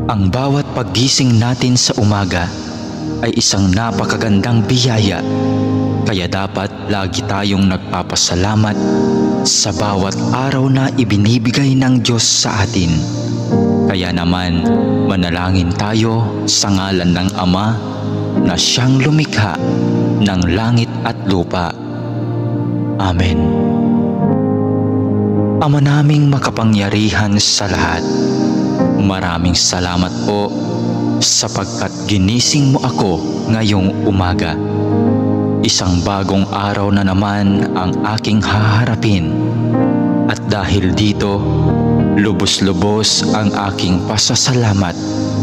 Ang bawat paggising natin sa umaga ay isang napakagandang biyaya, kaya dapat lagi tayong nagpapasalamat sa bawat araw na ibinibigay ng Diyos sa atin. Kaya naman, manalangin tayo sa ngalan ng Ama na siyang lumikha ng langit at lupa. Amen. Ama naming makapangyarihan sa lahat, maraming salamat po sapagkat ginising mo ako ngayong umaga. Isang bagong araw na naman ang aking haharapin. At dahil dito, lubos-lubos ang aking pasasalamat.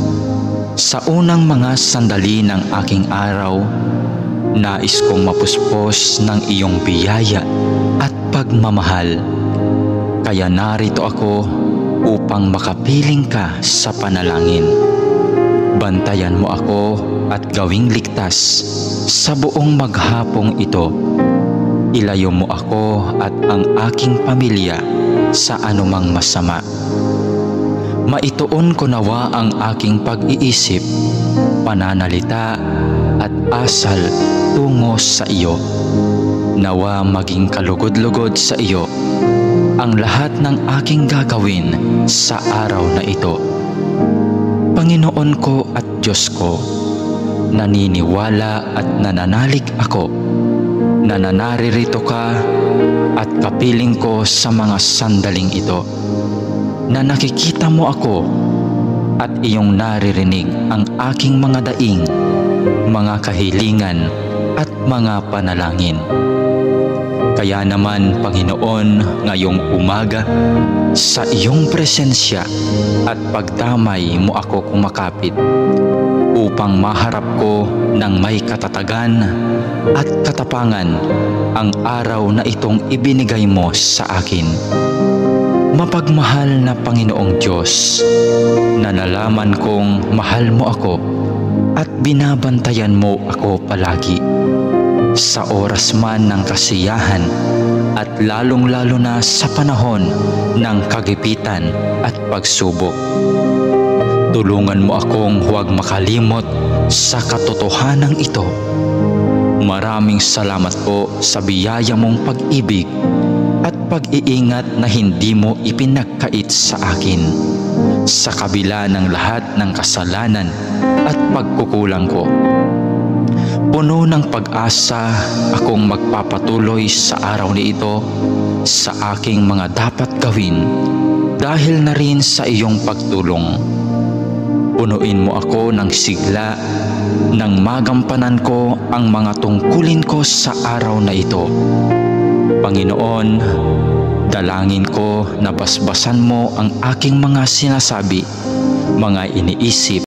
Sa unang mga sandali ng aking araw, nais kong mapuspos ng iyong biyaya at pagmamahal. Kaya narito ako upang makapiling ka sa panalangin. Bantayan mo ako at gawing ligtas sa buong maghapong ito. Ilayo mo ako at ang aking pamilya sa anumang masama. Maituon ko nawa ang aking pag-iisip, pananalita at asal tungo sa iyo. Nawa maging kalugod-lugod sa iyo ang lahat ng aking gagawin sa araw na ito. Panginoon ko at Diyos ko, naniniwala at nananalig ako na naririto ka at kapiling ko sa mga sandaling ito, na nakikita mo ako at iyong naririnig ang aking mga daing, mga kahilingan at mga panalangin. Kaya naman, Panginoon, ngayong umaga, sa iyong presensya at pagdamay mo ako kumakapit upang maharap ko ng may katatagan at katapangan ang araw na itong ibinigay mo sa akin. Mapagmahal na Panginoong Diyos, na nalaman kong mahal mo ako at binabantayan mo ako palagi. Sa oras man ng kasiyahan at lalong-lalo na sa panahon ng kagipitan at pagsubok. Tulungan mo akong huwag makalimot sa katotohanan ito. Maraming salamat po sa biyaya mong pag-ibig at pag-iingat na hindi mo ipinagkait sa akin, sa kabila ng lahat ng kasalanan at pagkukulang ko. Puno ng pag-asa akong magpapatuloy sa araw na ito sa aking mga dapat gawin dahil na rin sa iyong pagtulong. Punuin mo ako ng sigla nang magampanan ko ang mga tungkulin ko sa araw na ito. Panginoon, dalangin ko na basbasan mo ang aking mga sinasabi, mga iniisip